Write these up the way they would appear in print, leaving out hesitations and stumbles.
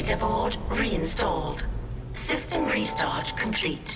Data board reinstalled. System restart complete.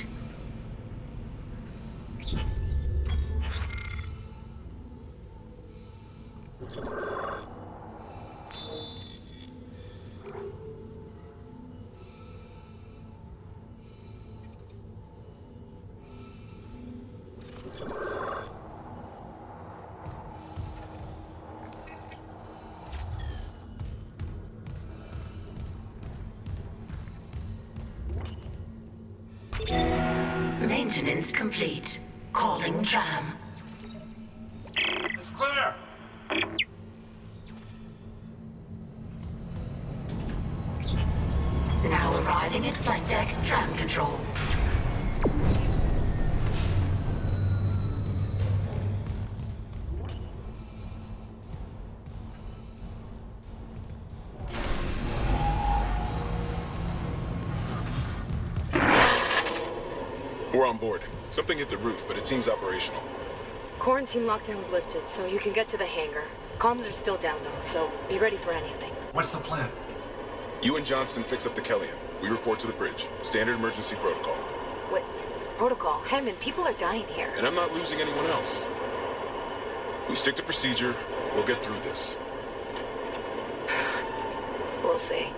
Maintenance complete. Calling tram. It's clear! Now arriving at flight deck tram control. We're on board. Something hit the roof, but it seems operational. Quarantine lockdown's lifted, so you can get to the hangar. Comms are still down though, so be ready for anything. What's the plan? You and Johnston fix up the Kellion. We report to the bridge. Standard emergency protocol. What? Protocol? Hammond, people are dying here. And I'm not losing anyone else. We stick to procedure. We'll get through this. We'll see.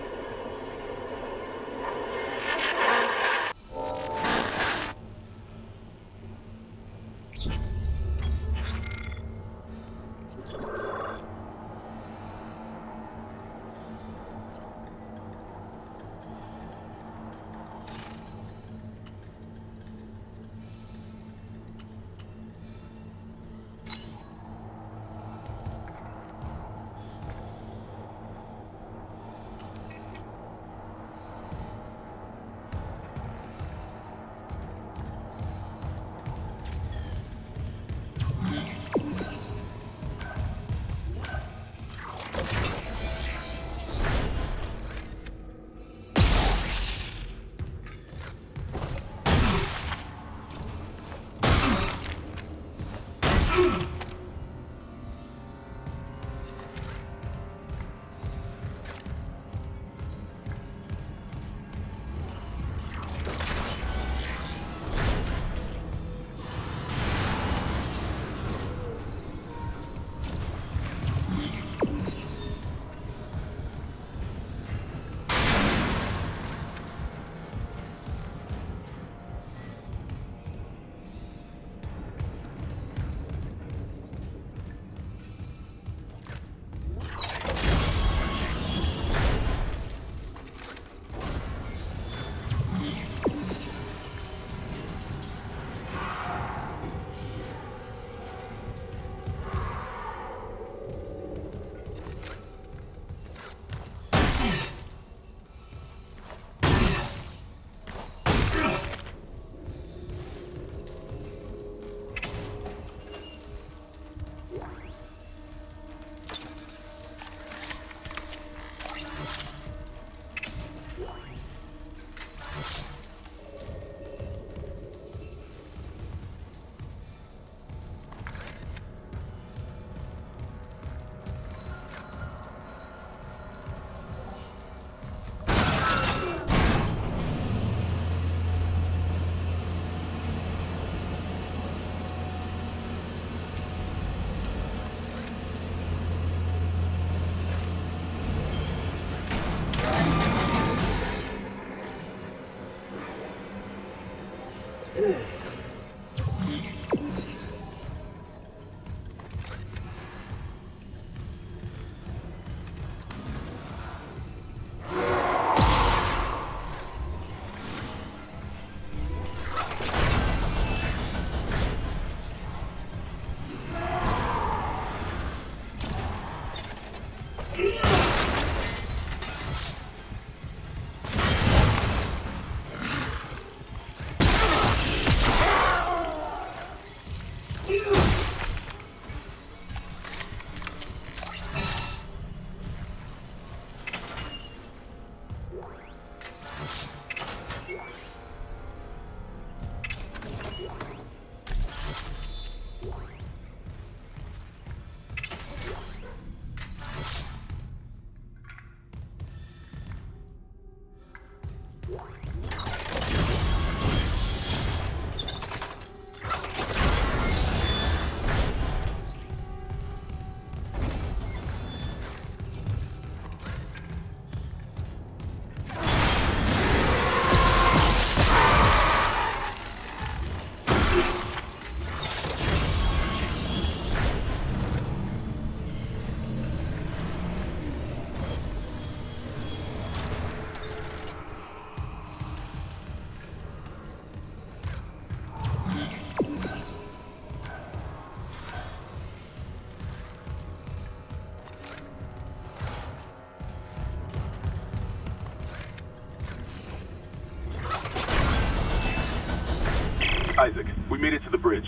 Isaac, we made it to the bridge.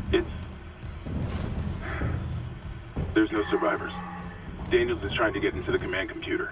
There's no survivors. Daniels is trying to get into the command computer.